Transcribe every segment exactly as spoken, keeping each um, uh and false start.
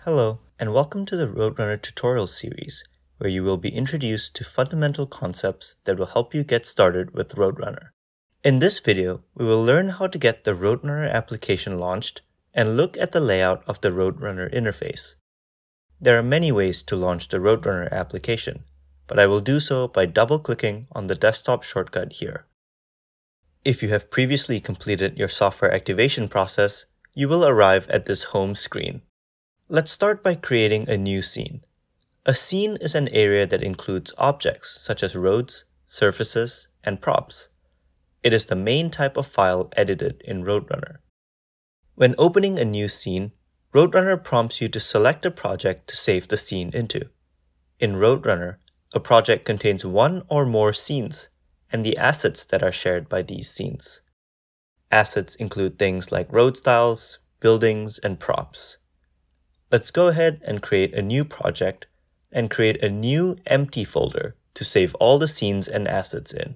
Hello, and welcome to the RoadRunner tutorial series, where you will be introduced to fundamental concepts that will help you get started with RoadRunner. In this video, we will learn how to get the RoadRunner application launched and look at the layout of the RoadRunner interface. There are many ways to launch the RoadRunner application, but I will do so by double-clicking on the desktop shortcut here. If you have previously completed your software activation process, you will arrive at this home screen. Let's start by creating a new scene. A scene is an area that includes objects such as roads, surfaces, and props. It is the main type of file edited in RoadRunner. When opening a new scene, RoadRunner prompts you to select a project to save the scene into. In RoadRunner, a project contains one or more scenes and the assets that are shared by these scenes. Assets include things like road styles, buildings, and props. Let's go ahead and create a new project and create a new empty folder to save all the scenes and assets in.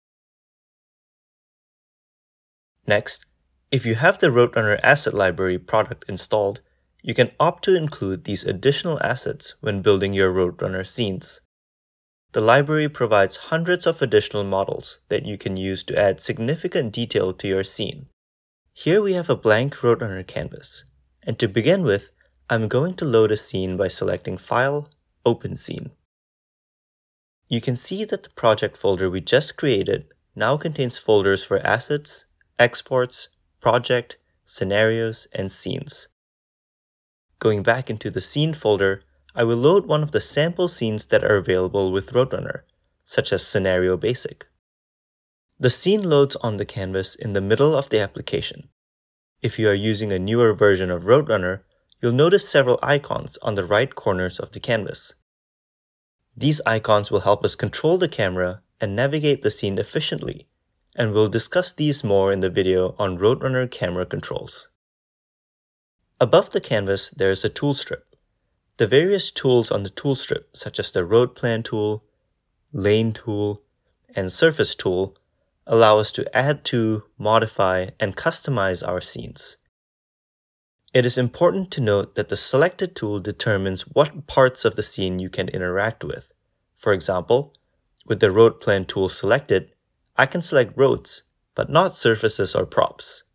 Next, if you have the RoadRunner Asset Library product installed, you can opt to include these additional assets when building your RoadRunner scenes. The library provides hundreds of additional models that you can use to add significant detail to your scene. Here we have a blank RoadRunner canvas, and to begin with, I'm going to load a scene by selecting File, Open Scene. You can see that the project folder we just created now contains folders for assets, exports, project, scenarios, and scenes. Going back into the scene folder, I will load one of the sample scenes that are available with RoadRunner, such as Scenario Basic. The scene loads on the canvas in the middle of the application. If you are using a newer version of RoadRunner, you'll notice several icons on the right corners of the canvas. These icons will help us control the camera and navigate the scene efficiently, and we'll discuss these more in the video on RoadRunner camera controls. Above the canvas, there is a tool strip. The various tools on the tool strip, such as the Road Plan tool, Lane tool, and Surface tool, allow us to add to, modify, and customize our scenes. It is important to note that the selected tool determines what parts of the scene you can interact with. For example, with the Road Plan tool selected, I can select roads, but not surfaces or props.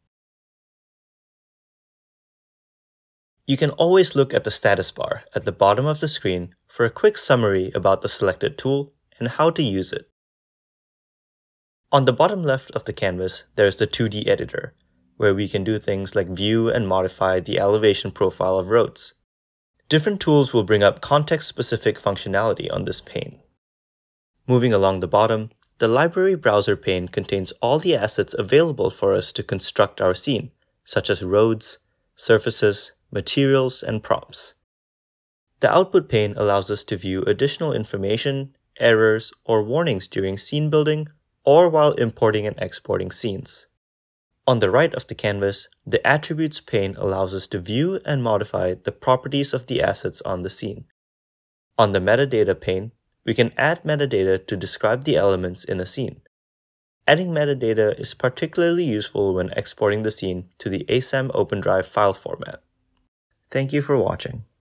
You can always look at the status bar at the bottom of the screen for a quick summary about the selected tool and how to use it. On the bottom left of the canvas, there is the two D editor, where we can do things like view and modify the elevation profile of roads. Different tools will bring up context-specific functionality on this pane. Moving along the bottom, the library browser pane contains all the assets available for us to construct our scene, such as roads, surfaces, materials, and props. The output pane allows us to view additional information, errors, or warnings during scene building or while importing and exporting scenes. On the right of the canvas, the Attributes pane allows us to view and modify the properties of the assets on the scene. On the Metadata pane, we can add metadata to describe the elements in a scene. Adding metadata is particularly useful when exporting the scene to the A S A M OpenDrive file format. Thank you for watching.